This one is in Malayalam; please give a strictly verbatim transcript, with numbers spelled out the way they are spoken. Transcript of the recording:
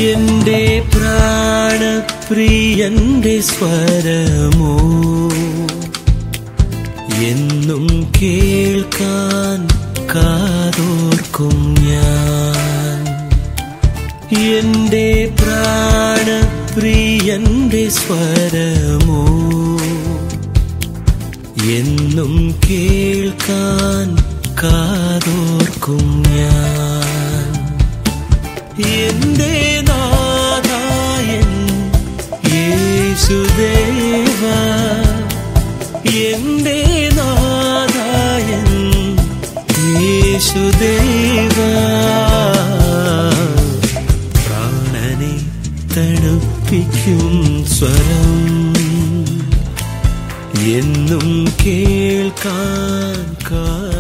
എന്റെ പ്രാണപ്രിയന്റെ സ്വരമോ എന്നും കേൾക്കാൻ കാതോർക്കും ഞാൻ. എന്റെ പ്രാണപ്രിയന്റെ സ്വരമോ എന്നും കേൾക്കാൻ കാതോർക്കും ഞാൻ. എന്റെ നാഥായൻ യേശുദേവാ, എന്റെ നാഥായൻ യേശുദേവാ, പ്രാണനെ തണുപ്പിക്കും സ്വരം എന്നും കേൾക്കാൻ കാ